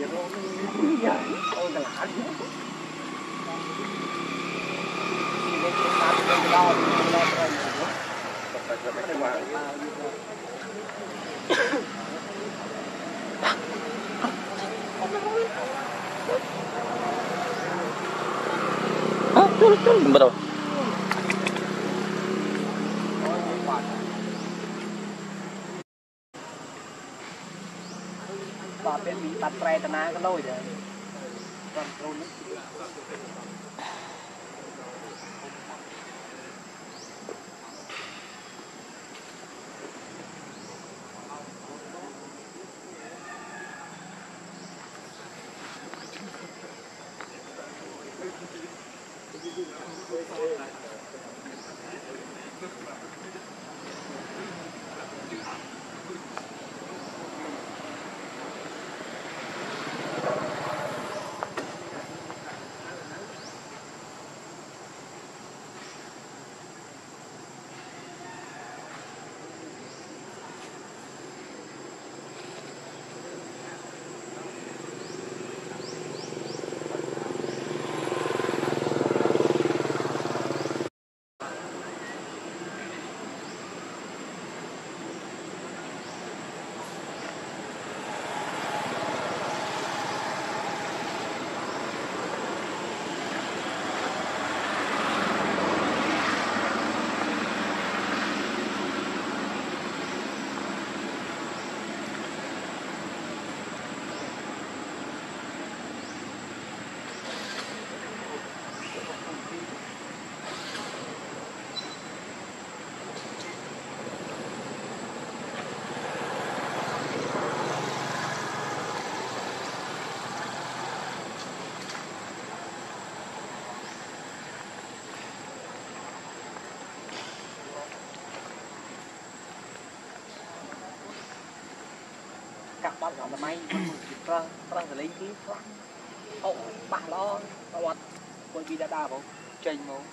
Betul. Và bên mình đặt tre tận á cái lôi rồi. Còn trôn nữa. Các bạn gọi là may trăng xử lý cái phăng ô bà lo what quay video đa không trình không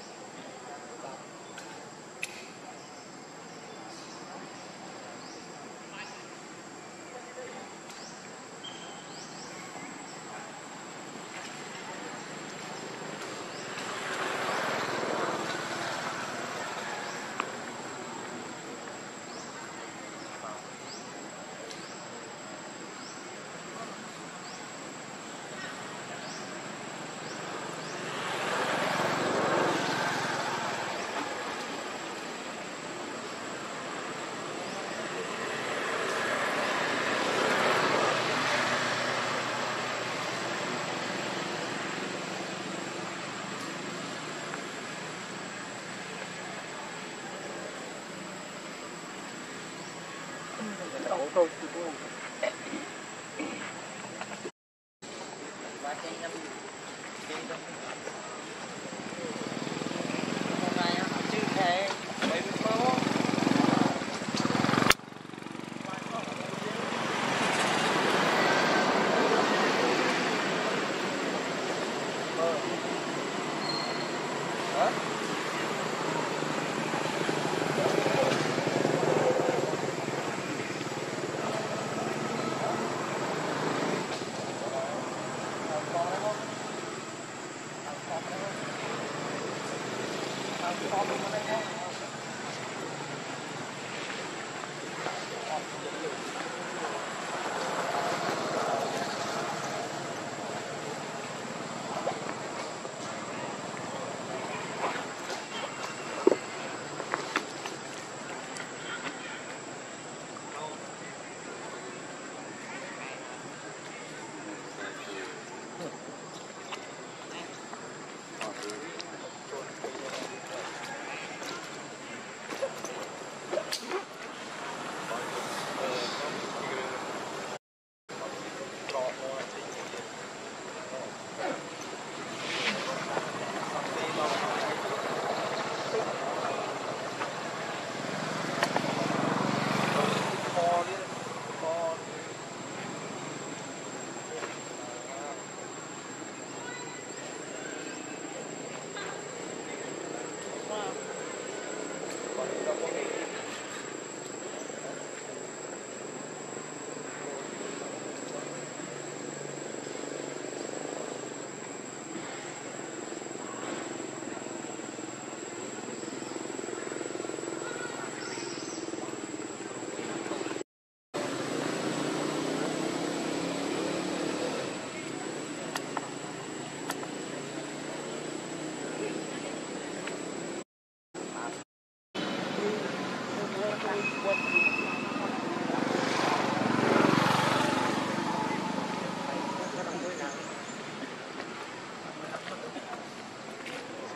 tôi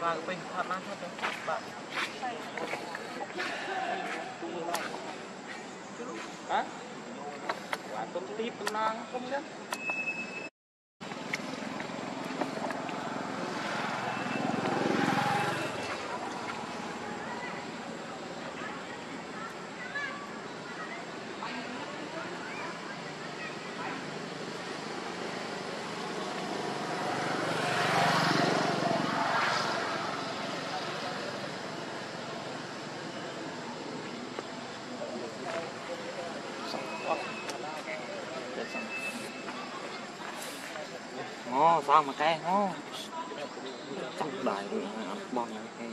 Và cái thật ăn thật đấy bạn hả quả tôm tít tôm non không nhất Ngó sao mà cái ngó chắc bài bom cái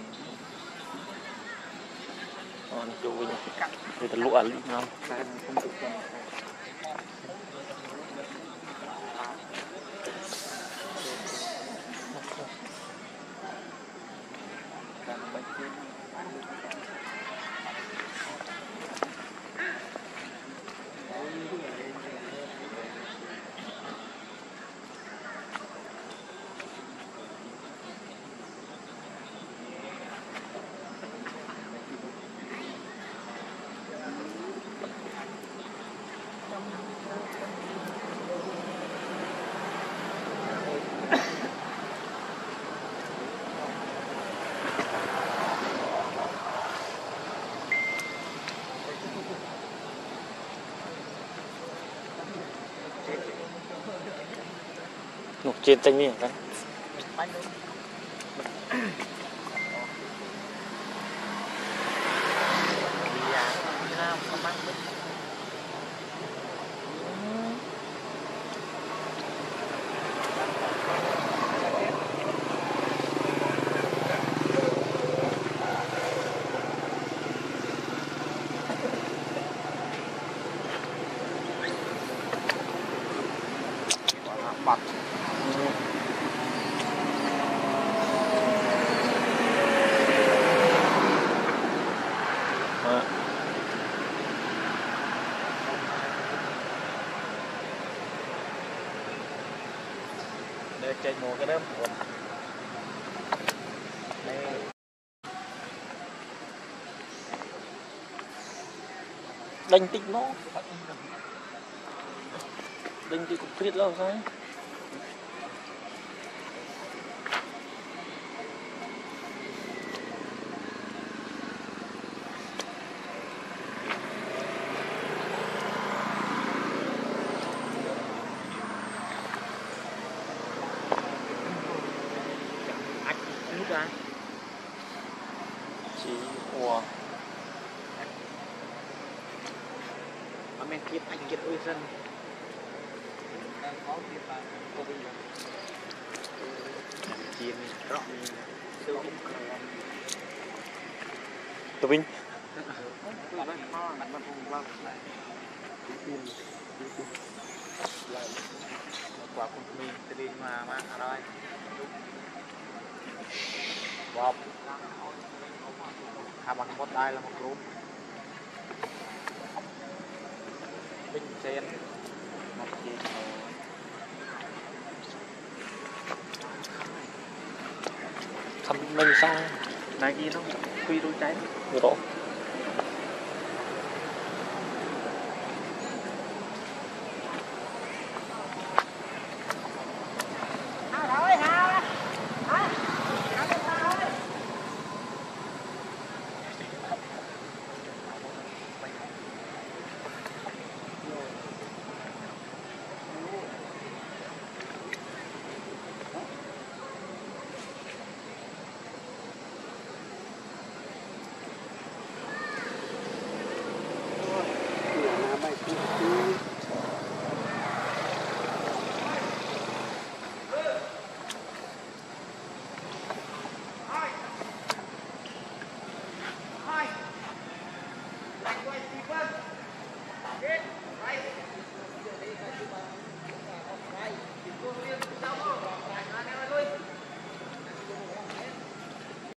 còn chui người ta lụa lị không không được một trên tranh miệng cái bật để chơi mùa cái đó đánh tích nó đánh tích cũng biết đâu sao lúc ra chỉ ủa mà mình kiếp anh kiếp ơi dân chiên rõ siêu tụi mình quả con mình từ đi mà rồi wow hai bằng một đây là một group bình sen một chiếc thăm mình xong này kia nó quy đôi trái rõ Right.